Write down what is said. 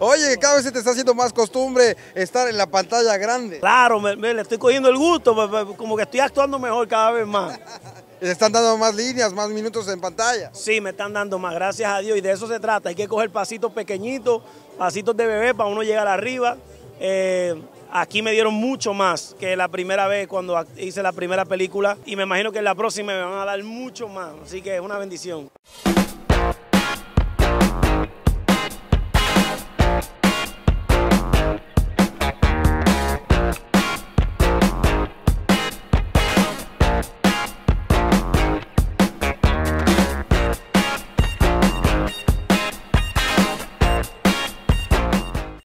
Oye, que cada vez se te está haciendo más costumbre estar en la pantalla grande. Claro, le estoy cogiendo el gusto, como que estoy actuando mejor cada vez más. Le están dando más líneas, más minutos en pantalla. Sí, me están dando más, gracias a Dios, y de eso se trata. Hay que coger pasitos pequeñitos, pasitos de bebé para uno llegar arriba. Aquí me dieron mucho más que la primera vez cuando hice la primera película y me imagino que en la próxima me van a dar mucho más, así que es una bendición.